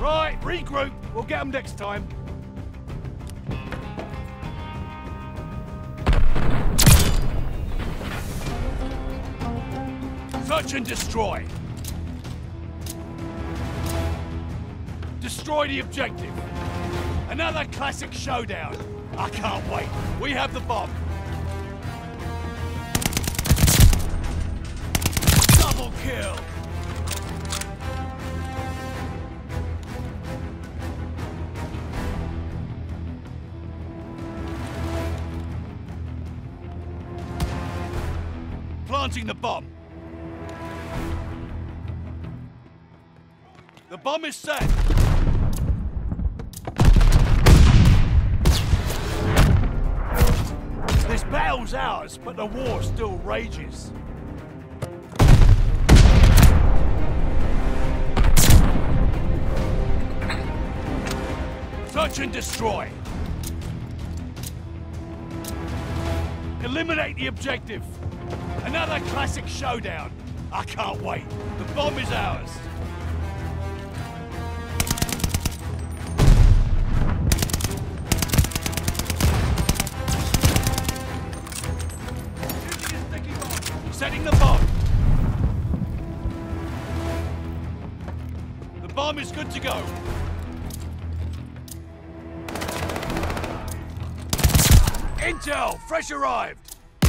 Right, regroup. We'll get them next time. Search and destroy. Destroy the objective. Another classic showdown. I can't wait. We have the bomb. Double kill. Planting the bomb. The bomb is set. This battle's ours, but the war still rages. Search and destroy. Eliminate the objective. Another classic showdown. I can't wait. The bomb is ours. Setting the bomb. The bomb is good to go. Intel, fresh arrived.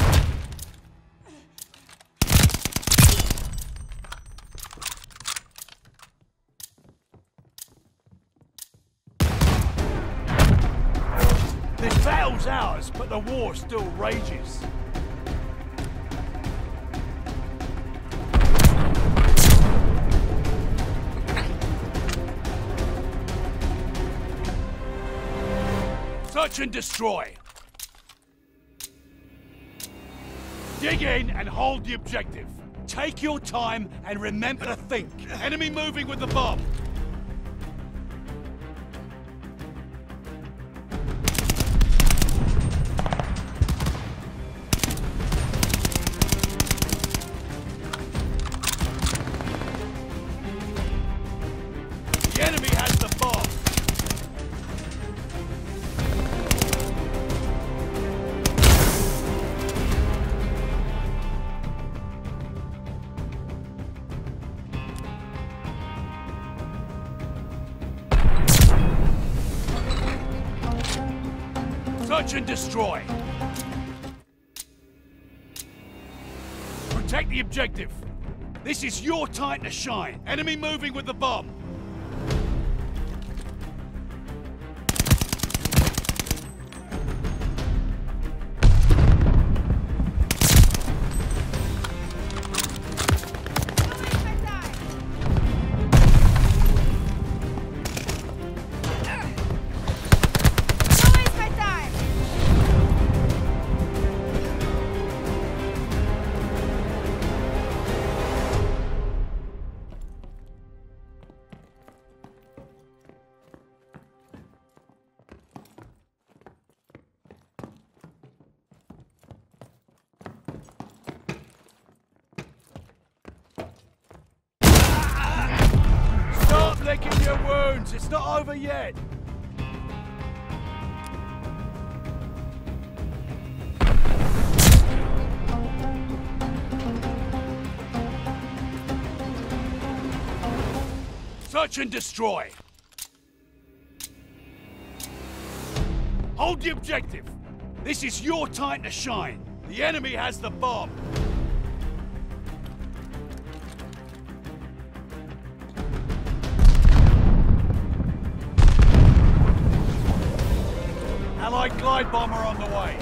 This battle's ours, but the war still rages. Search and destroy. Dig in and hold the objective. Take your time and remember to think. Enemy moving with the bomb. The enemy has the bomb. Search and destroy. Protect the objective. This is your time to shine. Enemy moving with the bomb. Licking your wounds, it's not over yet. Search and destroy. Hold the objective. This is your time to shine. The enemy has the bomb. Allied glide bomber on the way.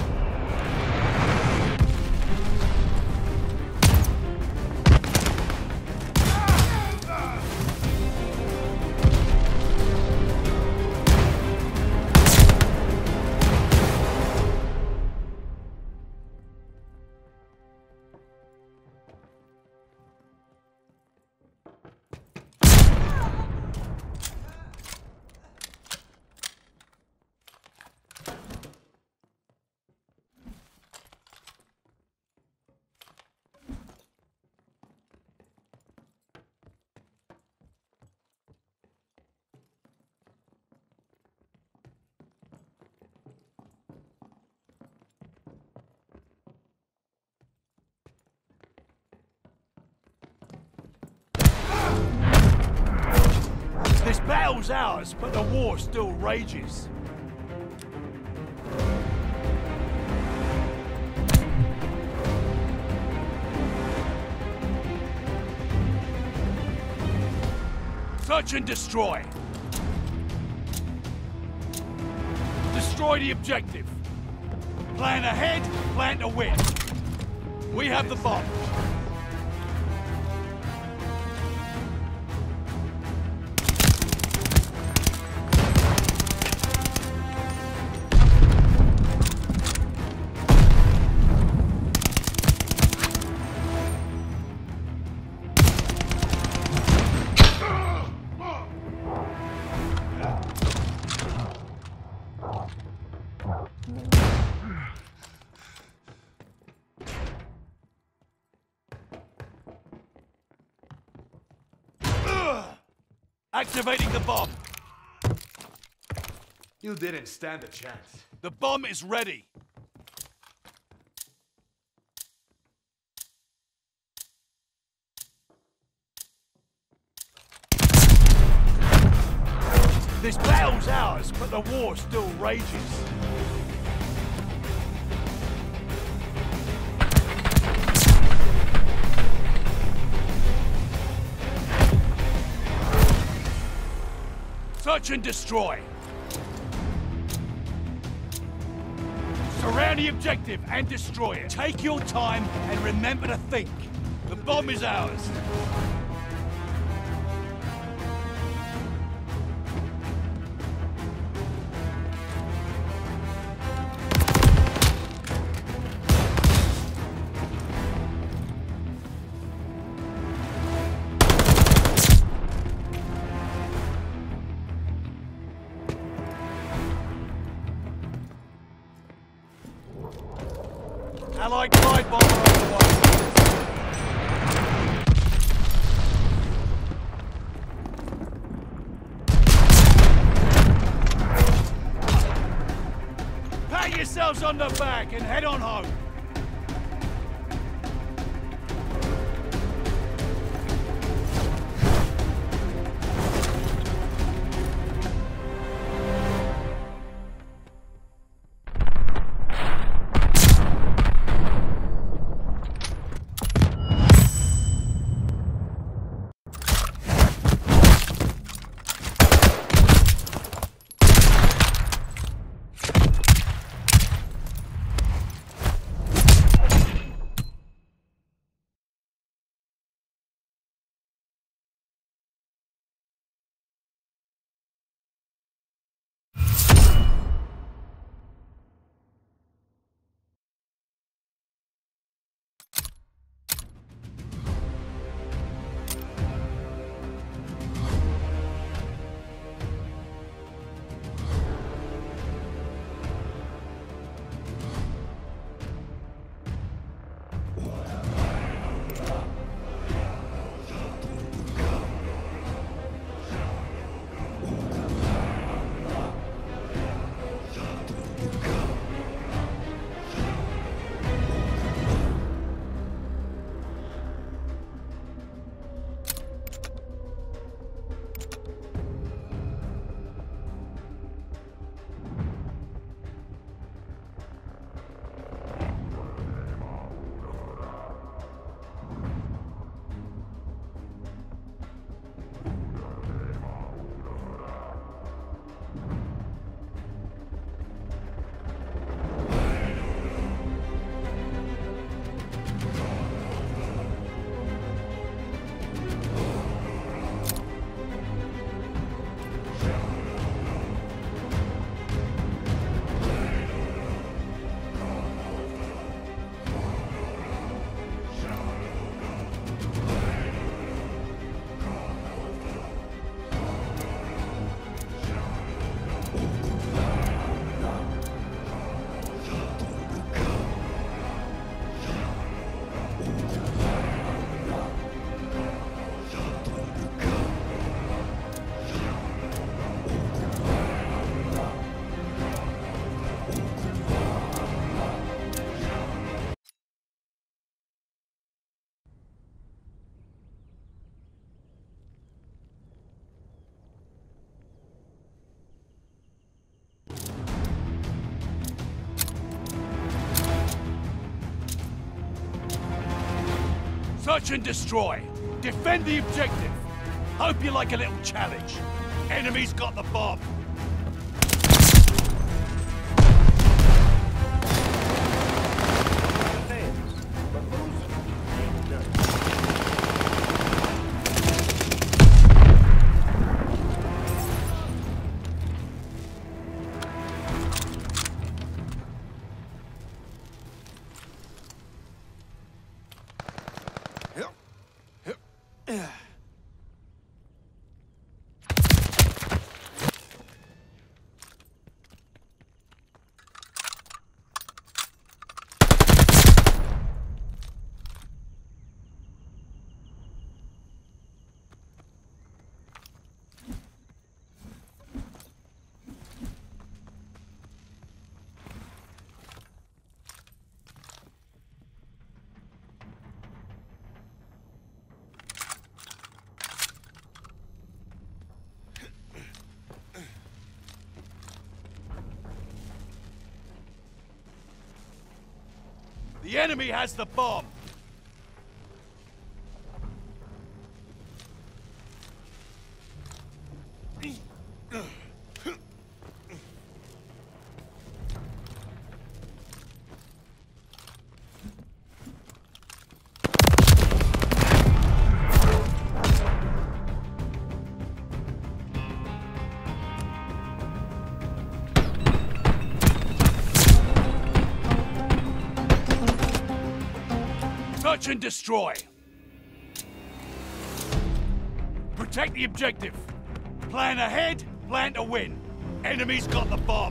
battle's ours, but the war still rages. Search and destroy. Destroy the objective. Plan ahead, plan to win. We have the bomb. Activating the bomb. You didn't stand a chance. The bomb is ready. This battle's ours, but the war still rages. Search and destroy. Surround the objective and destroy it. Take your time and remember to think. The bomb is ours. Allied glide bomber on the way. Pat yourselves on the back and head on home. Search and destroy. Defend the objective. Hope you like a little challenge. Enemy's got the bomb. The enemy has the bomb! Search and destroy. Protect the objective. Plan ahead, plan to win. Enemy's got the bomb.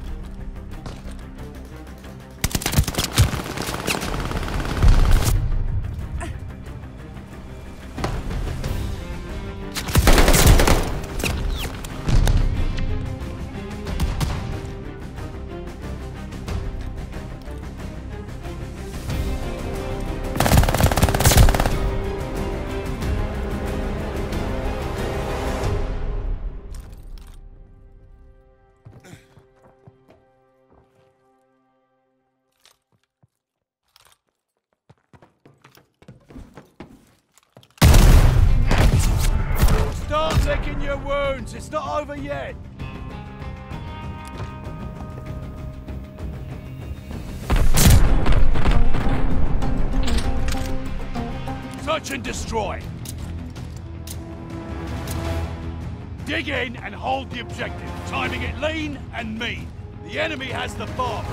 Start licking your wounds, it's not over yet. Search and destroy. Dig in and hold the objective, timing it lean and mean. The enemy has the bomb.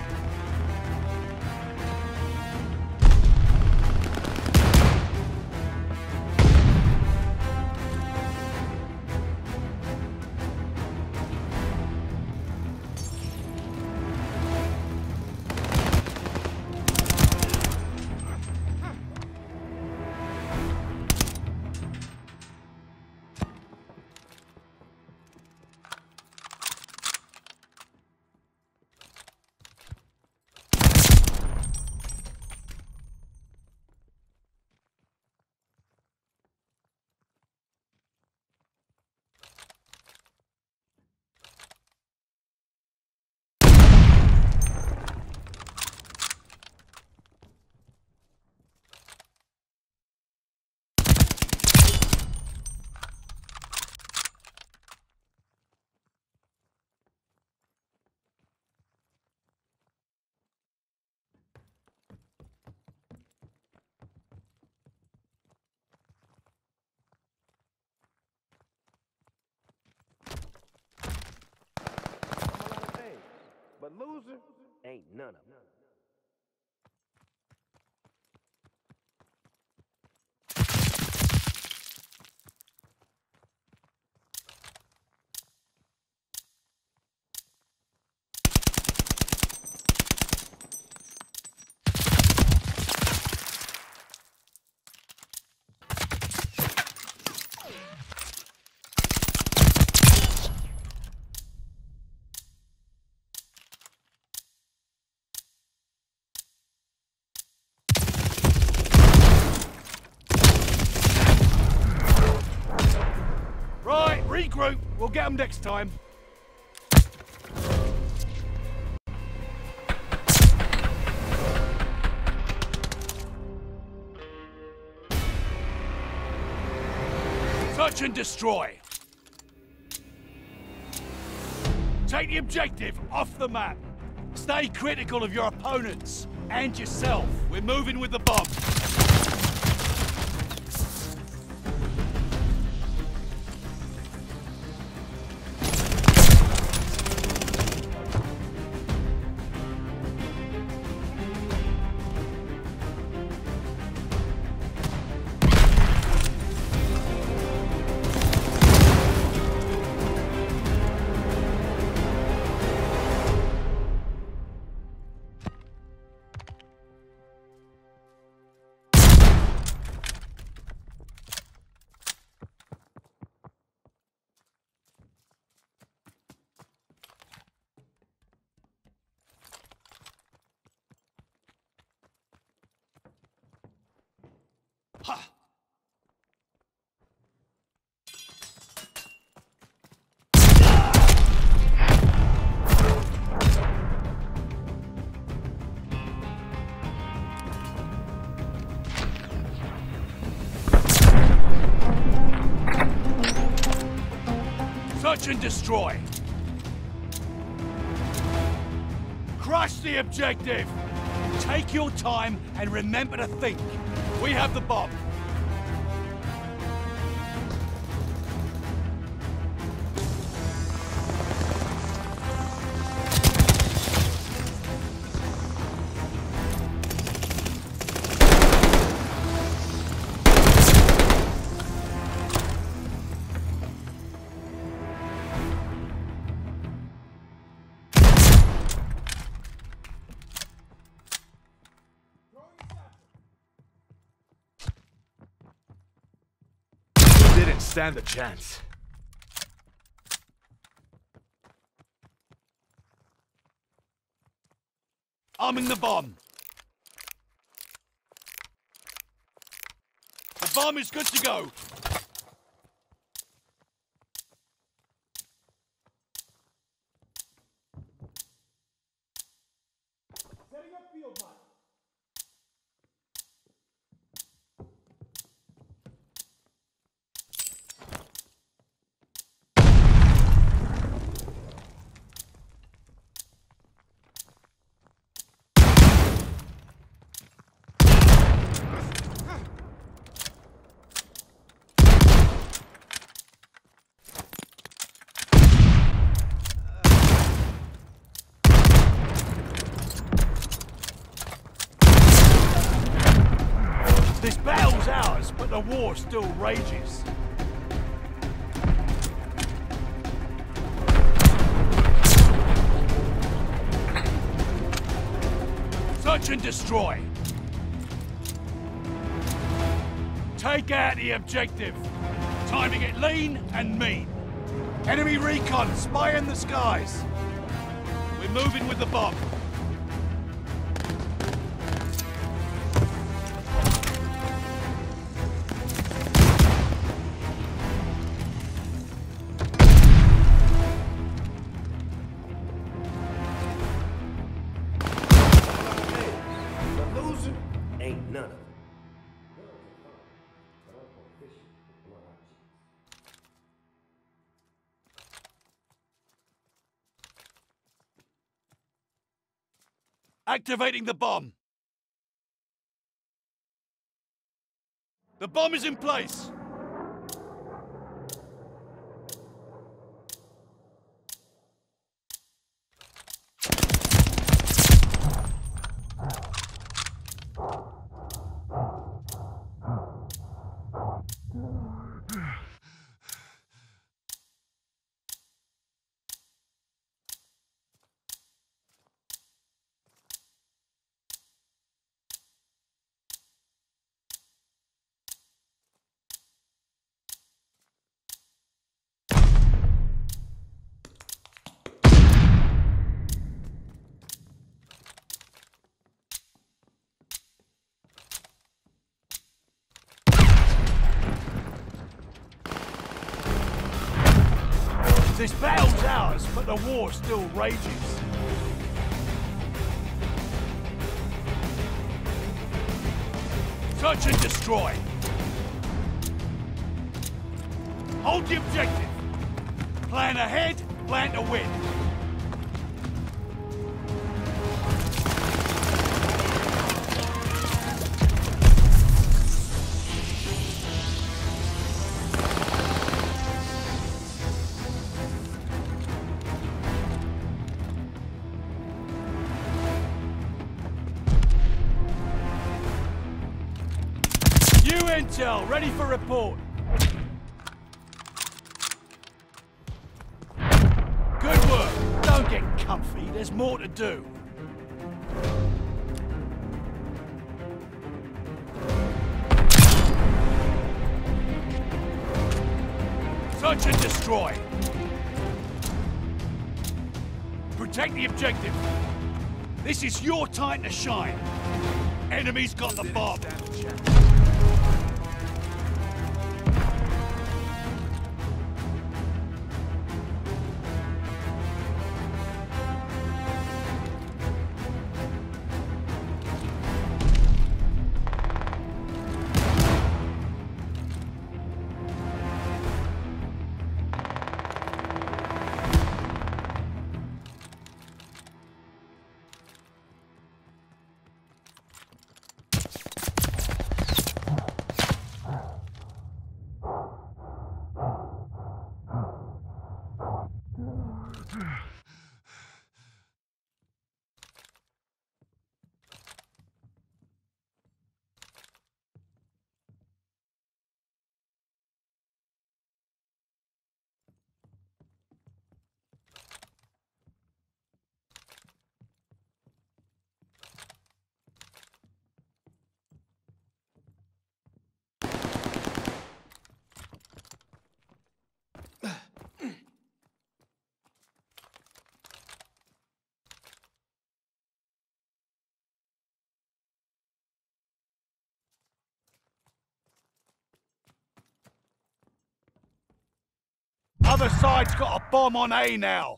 But loser ain't none of them. Regroup, we'll get them next time. Search and destroy. Take the objective off the map. Stay critical of your opponents and yourself. We're moving with the bomb. Ha! Search and destroy. Crush the objective. Take your time and remember to think. We have the bomb. Didn't stand a chance. Arming the bomb. The bomb is good to go. Setting up field line. This battle's ours, but the war still rages. Search and destroy. Take out the objective. Timing it lean and mean. Enemy recon, spy in the skies. We're moving with the bomb. The loser ain't none of them. Activating the bomb. The bomb is in place. This battle's ours, but the war still rages. Search and destroy. Hold the objective. Plan ahead, plan to win. New intel, ready for report. Good work. Don't get comfy, there's more to do. Search and destroy. Protect the objective. This is your time to shine. Enemy's got the bomb. Other side's got a bomb on A now.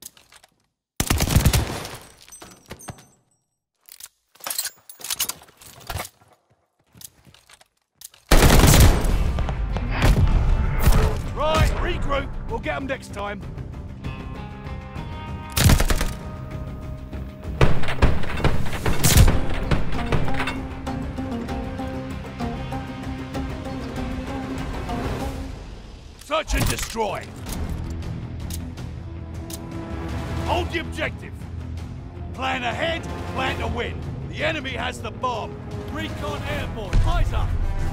Right, regroup. We'll get them next time. Search and destroy. Hold the objective. Plan ahead, plan to win. The enemy has the bomb. Recon airborne, eyes up.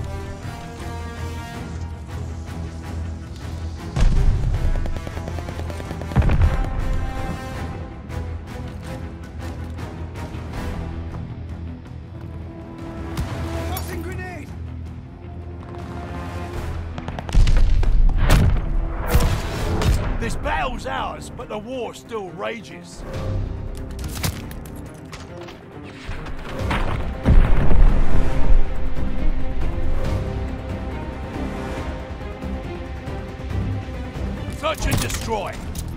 Tossing grenade! This battle's ours, but the war still rages. Search and destroy.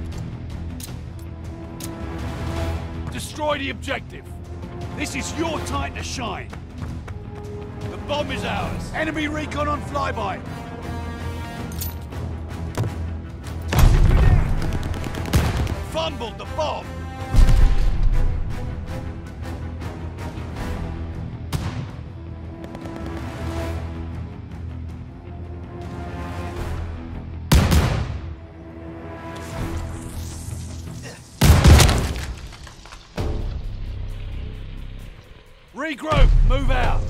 Destroy the objective. This is your time to shine. The bomb is ours. Enemy recon on flyby. Fumbled the bomb. Regroup, move out.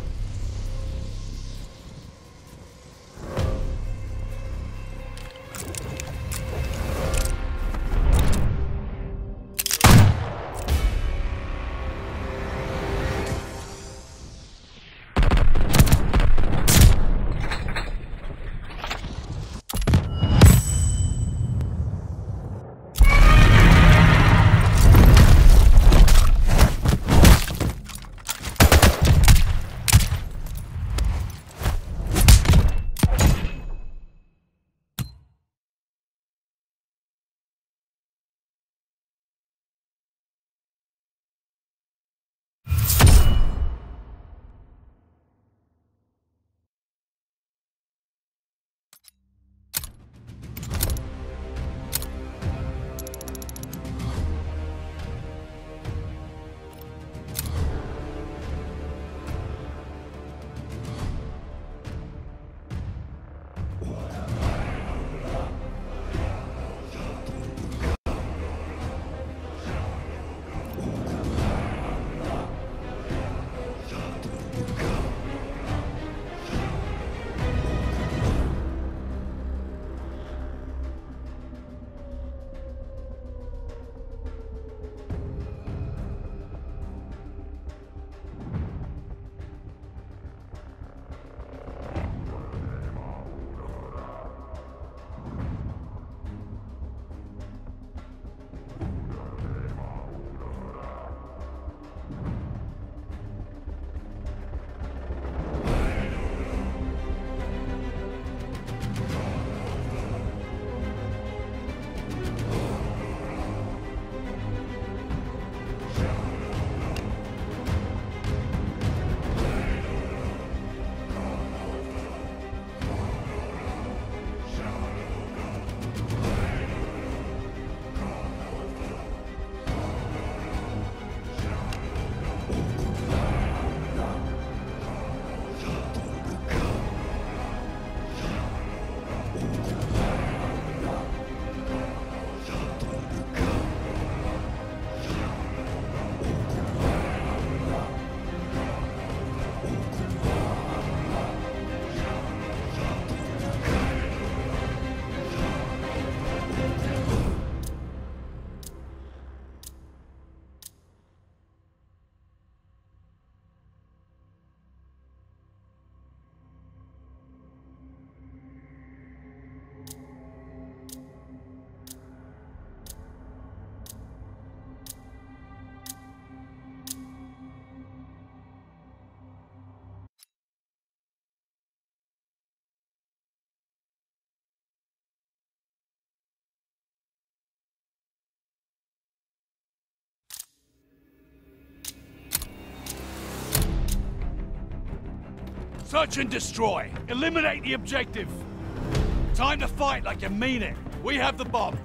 Search and destroy. Eliminate the objective. Time to fight like you mean it. We have the bomb.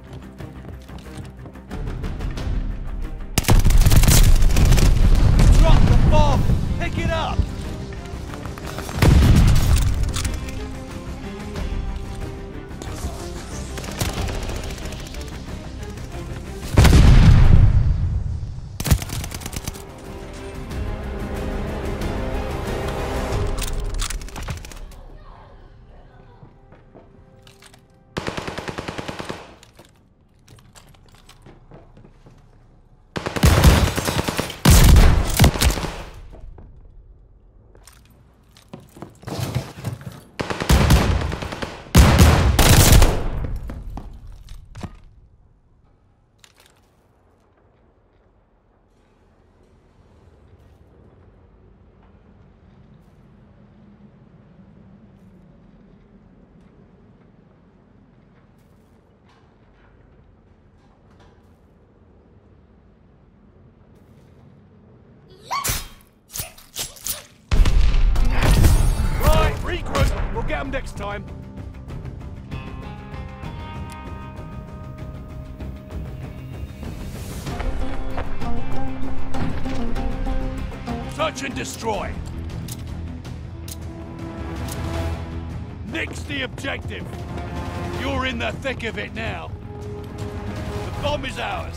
Drop the bomb! Pick it up! Regroup. We'll get them next time. Search and destroy. Nix the objective. You're in the thick of it now. The bomb is ours.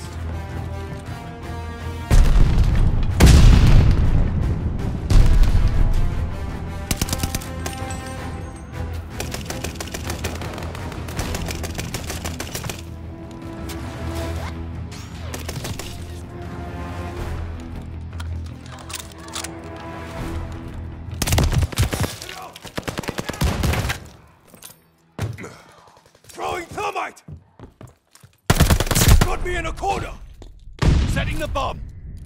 Throwing thermite! Got me in a corner! Setting the bomb.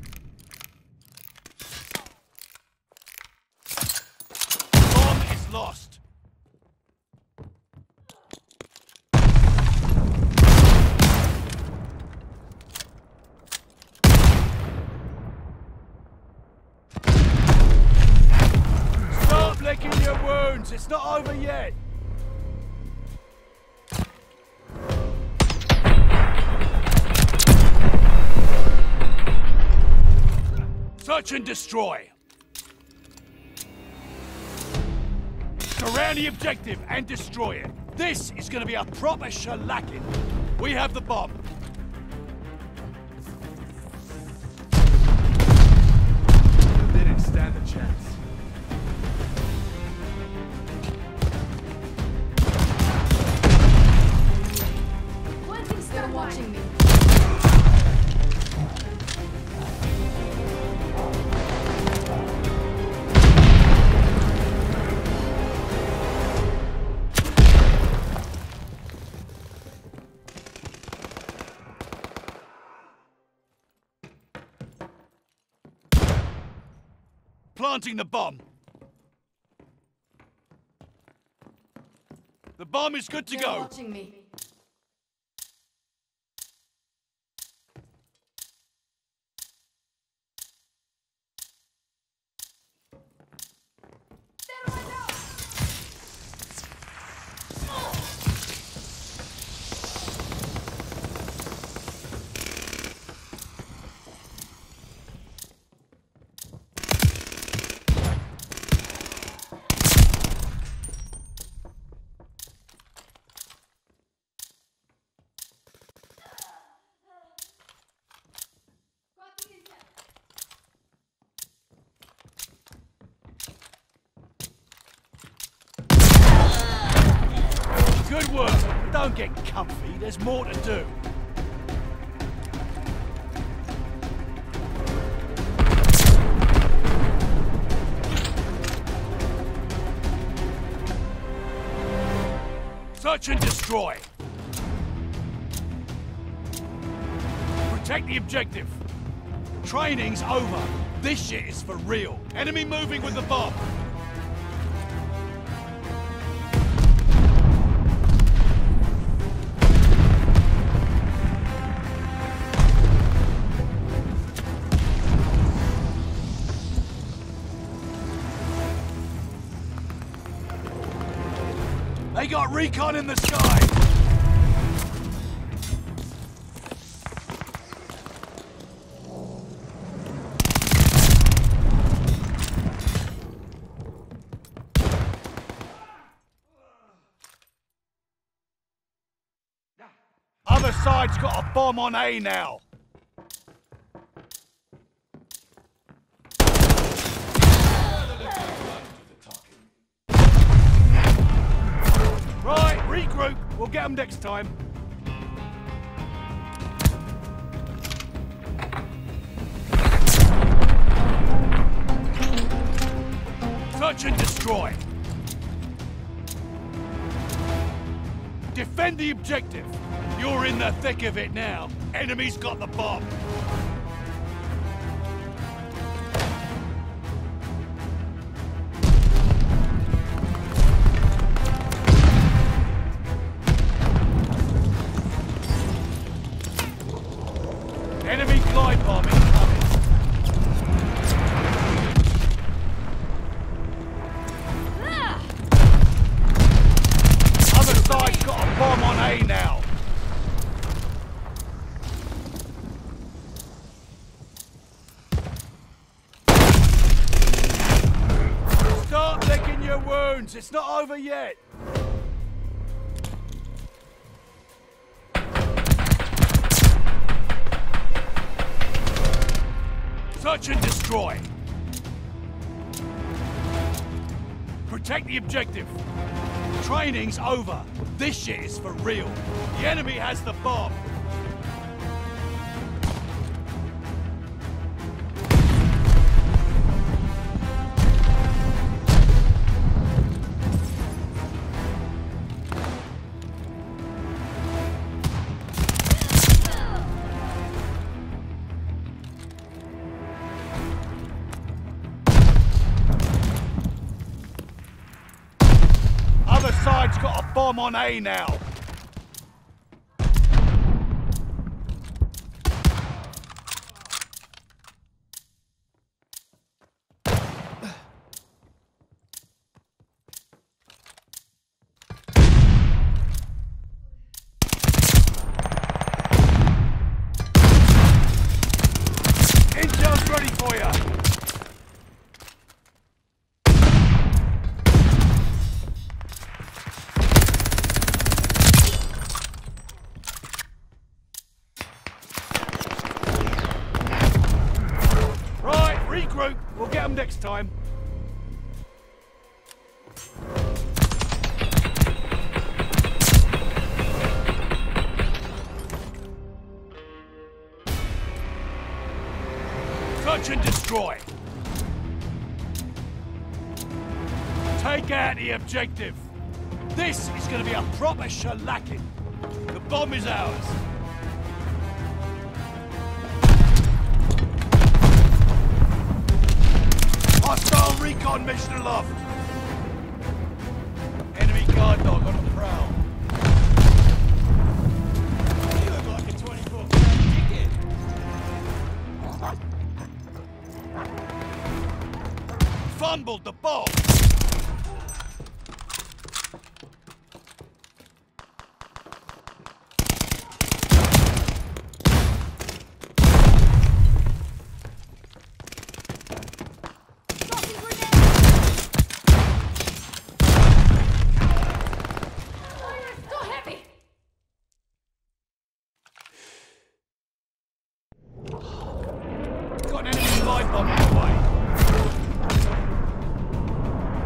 Bomb is lost. Stop licking your wounds. It's not over yet. Search and destroy. Surround the objective and destroy it. This is going to be a proper shellacking. We have the bomb. They didn't stand a chance. They're watching me. Planting the bomb. The bomb is good to They're go. watching me. Good work. Don't get comfy. There's more to do. Search and destroy. Protect the objective. Training's over. This shit is for real. Enemy moving with the bomb. got recon in the sky! Other side's got a bomb on A now. Right, regroup. We'll get them next time. Search and destroy. Defend the objective. You're in the thick of it now. Enemy's got the bomb. Enemy glide bomb incoming. Other side's got a bomb on A now. Start licking your wounds. It's not over yet. Search and destroy. Protect the objective. Training's over. This shit is for real. The enemy has the bomb. Other side's got a bomb on A now. Intel's ready for you. Regroup. We'll get them next time. Search and destroy. Take out the objective. This is going to be a proper shellacking. The bomb is ours. Hostile recon mission aloft. Enemy guard dog on the prowl. You look like a 24-pound ticket. Fumbled the bomb. Got an enemy glide bomb on the way.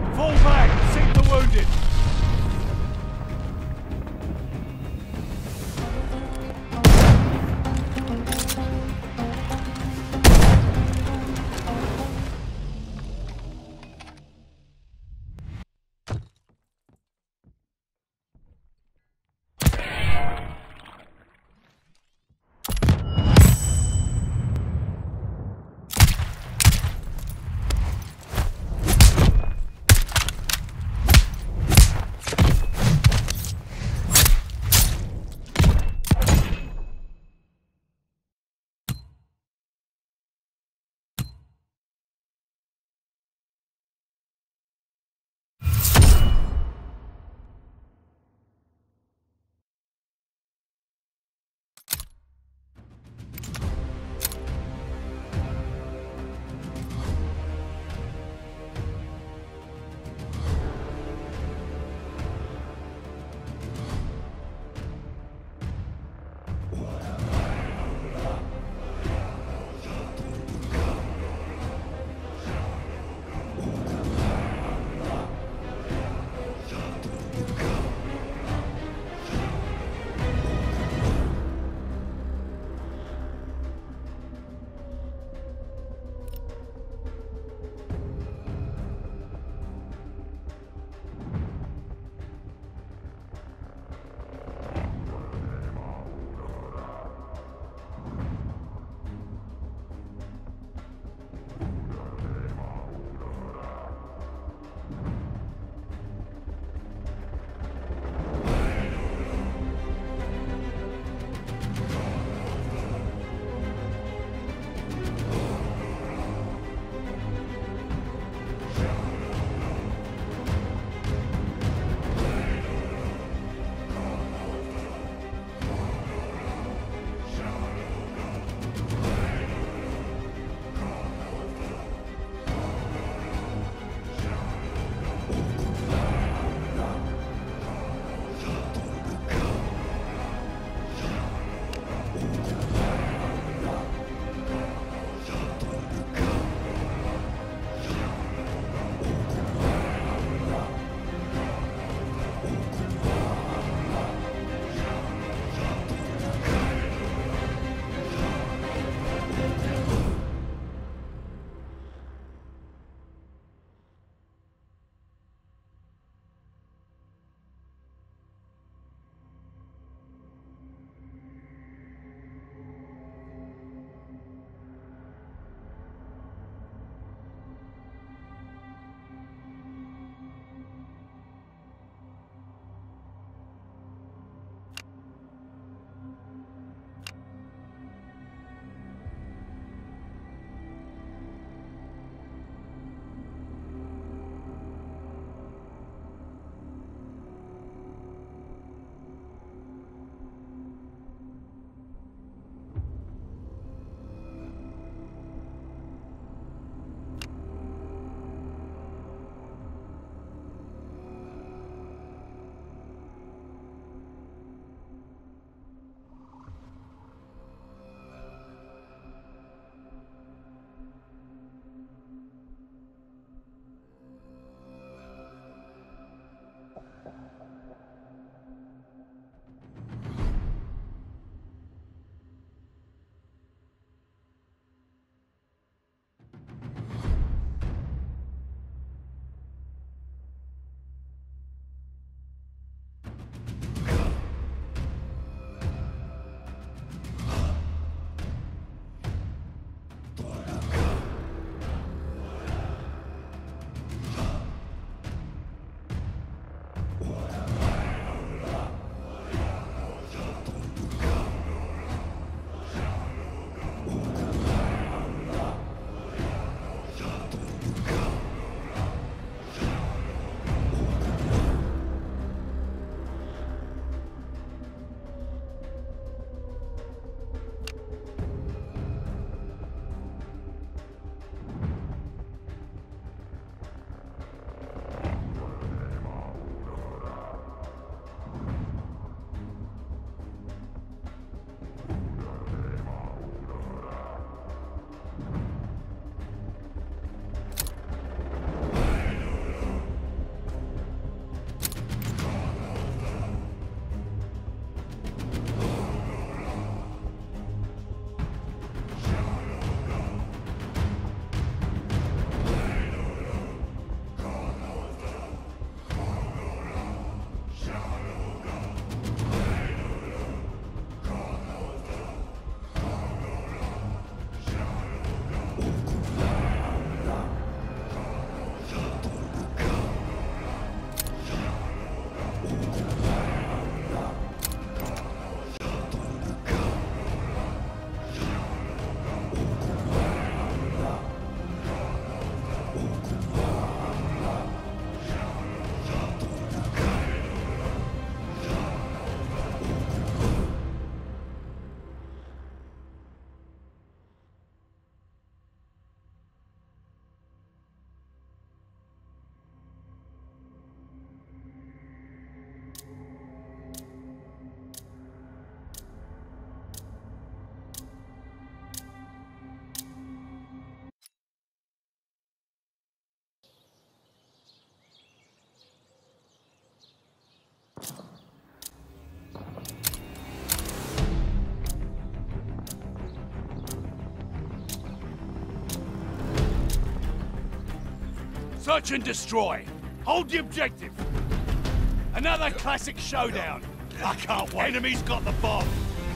Search and destroy. Hold the objective. Another classic showdown. I can't wait. Enemy's got the bomb.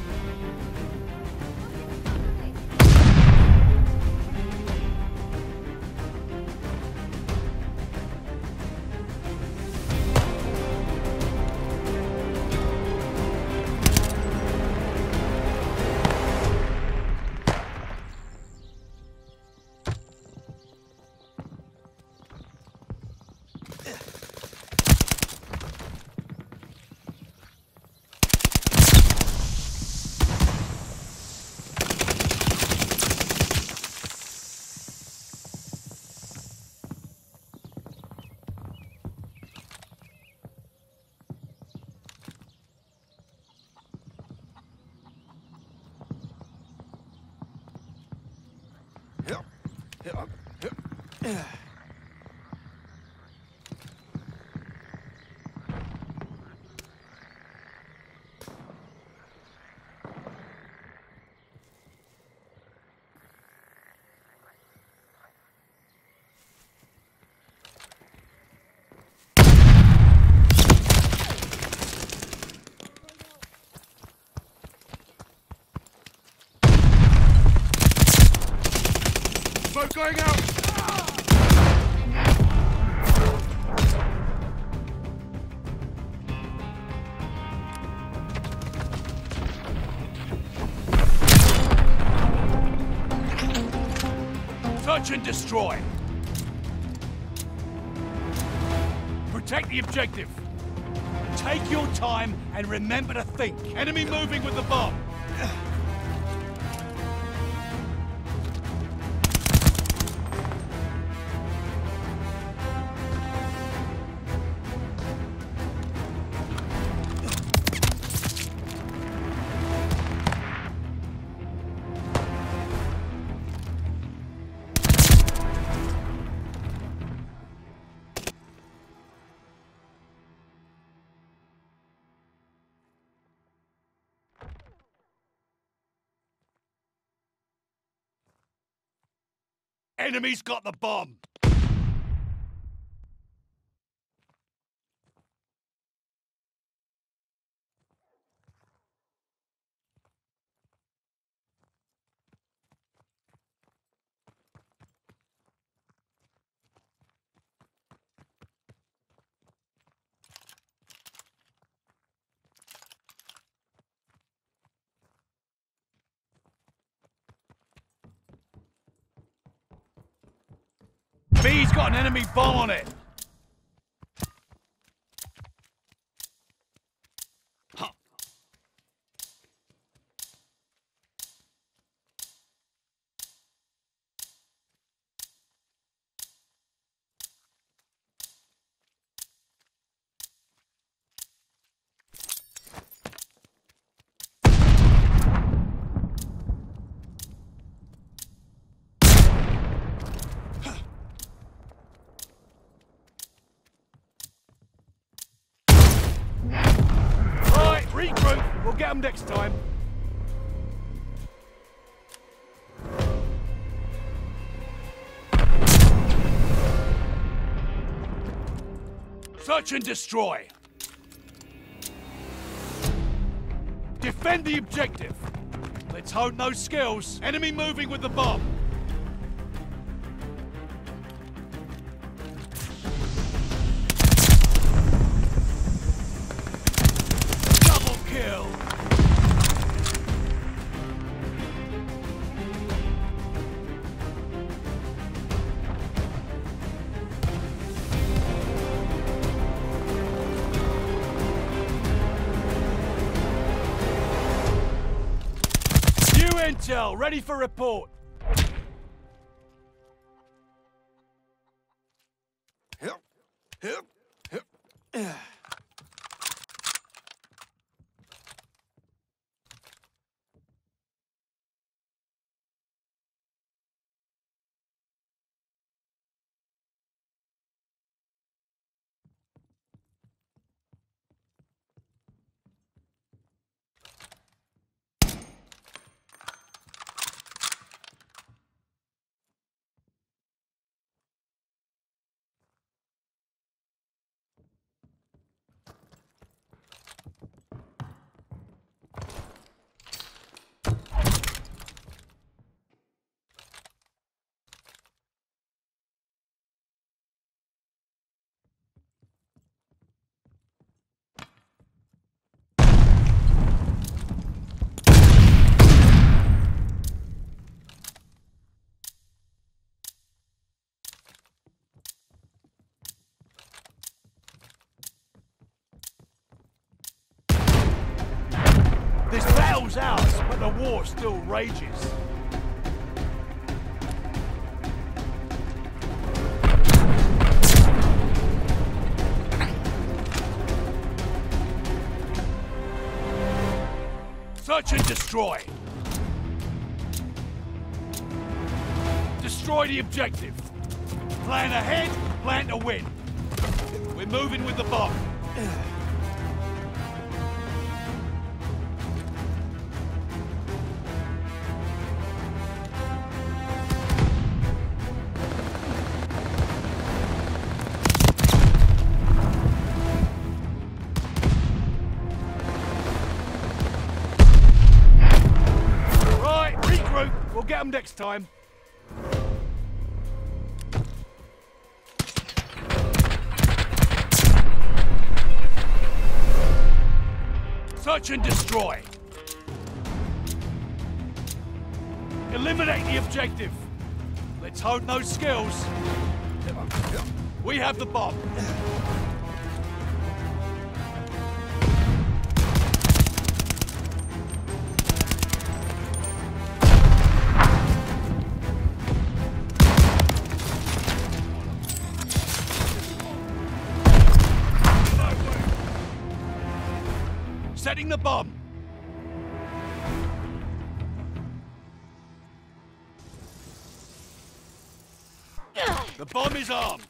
Smoke going out! Search and destroy. Protect the objective. Take your time and remember to think. Enemy moving with the bomb. Enemy's got the bomb! B's got an enemy bomb on it! Huh. Regroup, we'll get them next time. Search and destroy. Defend the objective. Let's hone those skills. Enemy moving with the bomb. Intel, ready for report. the war still rages. Search and destroy. Destroy the objective. Plan ahead, plan to win. We're moving with the bomb. Right, regroup. We'll get them next time. Search and destroy. Eliminate the objective. Let's hone those skills. We have the bomb. Setting the bomb. The bomb is armed.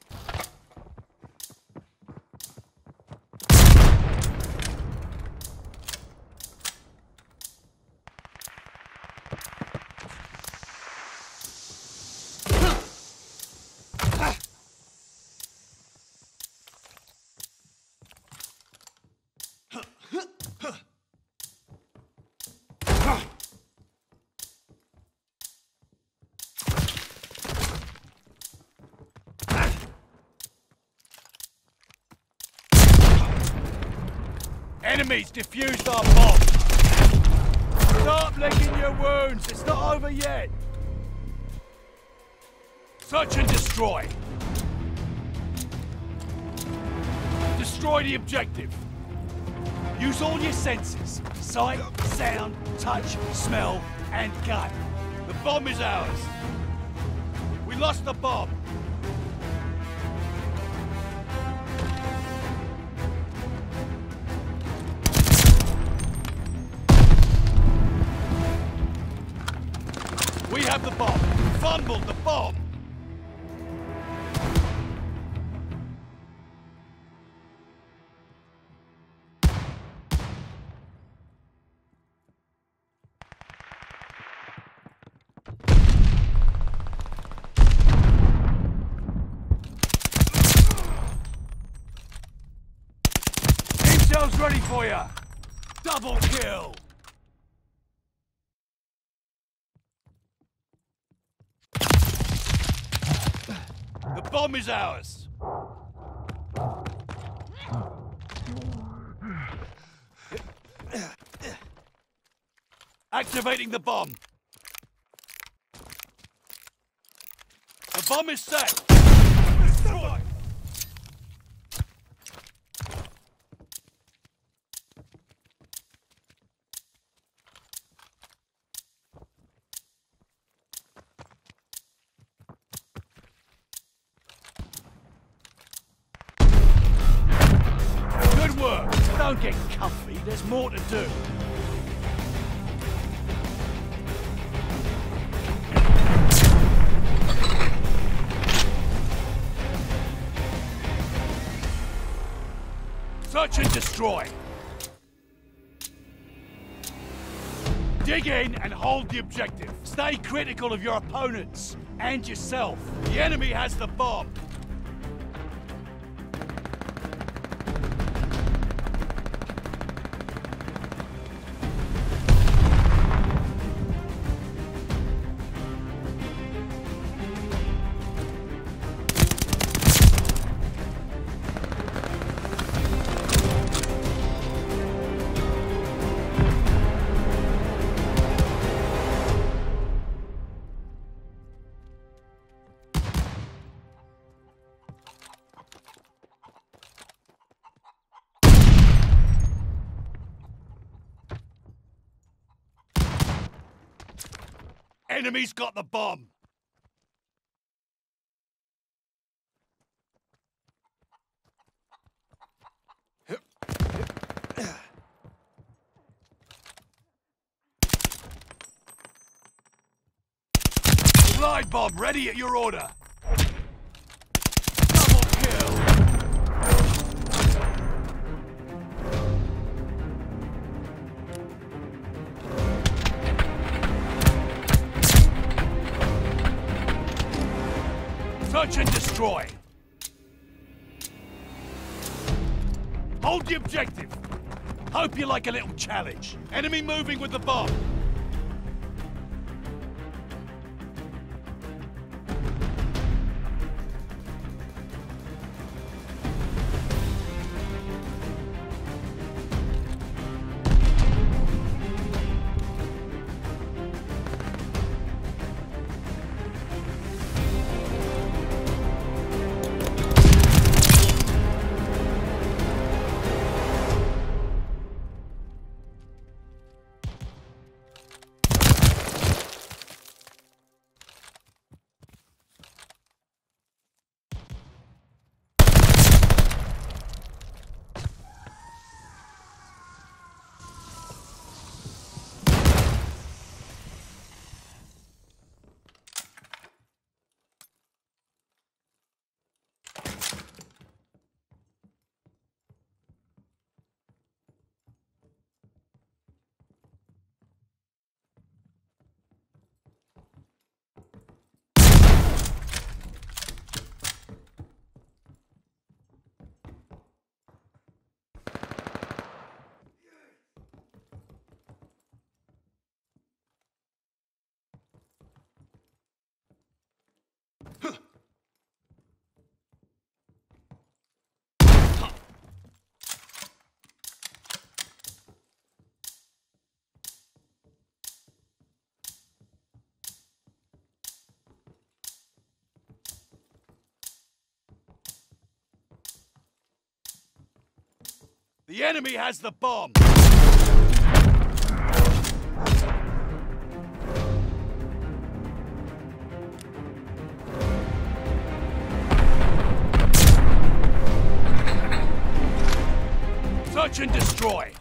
Enemies defused our bomb. Stop licking your wounds. It's not over yet. Search and destroy. Destroy the objective. Use all your senses. Sight, sound, touch, smell, and gut. The bomb is ours. We lost the bomb. We have the bomb. Fumbled the bomb. Intel's ready for you. Double kill. The bomb is ours. Activating the bomb. The bomb is set. Destroy. Good work. Don't get comfy. There's more to do. Search and destroy. Dig in and hold the objective. Stay critical of your opponents and yourself. The enemy has the bomb. Enemy's got the bomb. Glide bomb ready at your order. Double kill. Search and destroy. Hold the objective. Hope you like a little challenge. Enemy moving with the bomb. The enemy has the bomb! Search and destroy!